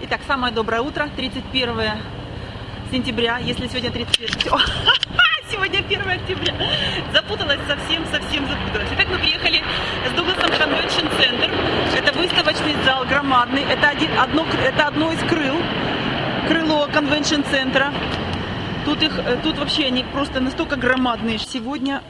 Итак, самое доброе утро, 31 сентября, если сегодня 31... Сегодня 1 октября. Запуталась, совсем запуталась. Итак, мы приехали с Дугласом Convention Center. Это выставочный зал громадный. Это одно из крыло Convention Center. Тут вообще они просто настолько громадные. Сегодня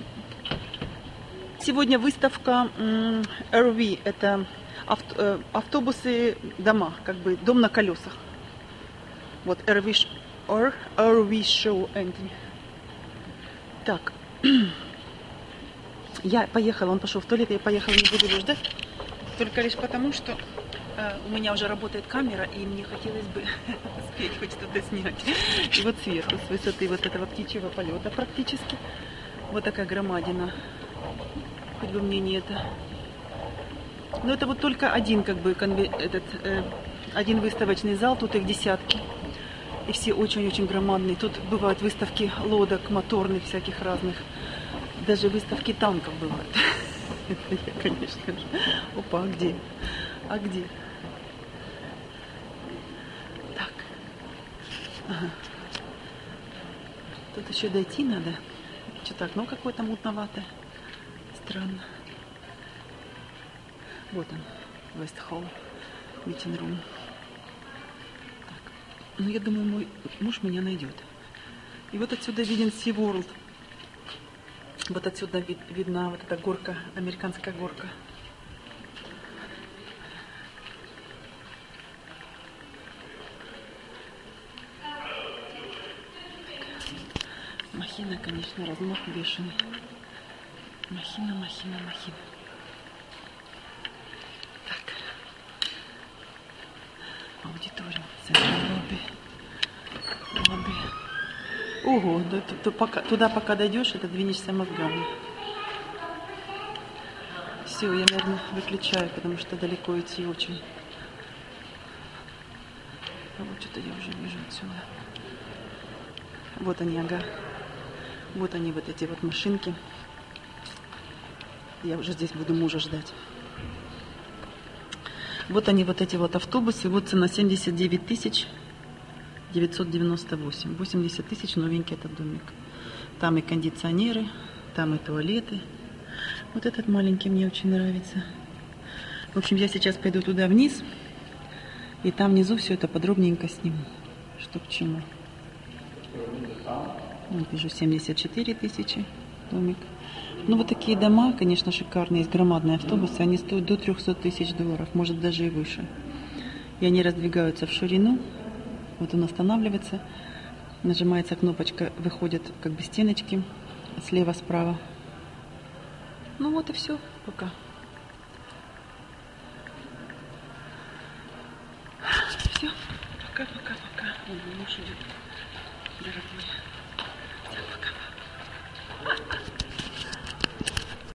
выставка RV. Это автобусы, дома, как бы дом на колесах. Вот RV Show Entry. Так, я поехала, он пошел в туалет, я поехала, не буду его ждать, только лишь потому, что у меня уже работает камера, и мне хотелось бы успеть хоть что-то снять. И вот сверху, с высоты вот этого птичьего полета практически, вот такая громадина, хоть бы мне не это. Но это вот только один, как бы, один выставочный зал, тут их десятки. И все очень-очень громадные. Тут бывают выставки лодок, моторных, всяких разных. Даже выставки танков бывают. Это я, конечно же. Опа, а где? А где? Так. Ага. Тут еще дойти надо. Что-то окно какое-то мутноватое. Странно. Вот он, West Hall, meeting room. Ну, я думаю, мой муж меня найдет. И вот отсюда виден SeaWorld. Вот отсюда видна вот эта горка, американская горка. Махина, конечно, размах бешеный. Махина. Так. Аудитория. Лобби. Ого, туда пока дойдешь, это двинешься мозгами. Все, я, наверное, выключаю, потому что далеко идти очень. А вот что-то я уже вижу отсюда. Вот они, ага. Вот они, вот эти вот машинки. Я уже здесь буду мужа ждать. Вот они, вот эти вот автобусы. Вот цена 79 998. 80 тысяч новенький этот домик. Там и кондиционеры, там и туалеты. Вот этот маленький мне очень нравится. В общем, я сейчас пойду туда вниз. И там внизу все это подробненько сниму. Что к чему. Вот вижу 74 тысячи домик. Ну, вот такие дома, конечно, шикарные. Есть громадные автобусы. Они стоят до 300 тысяч долларов. Может, даже и выше. И они раздвигаются в ширину. Вот он останавливается, нажимается кнопочка, выходят как бы стеночки слева, справа. Ну вот и все, пока. Все, пока. Вон муж идет, дорогой. Все, пока.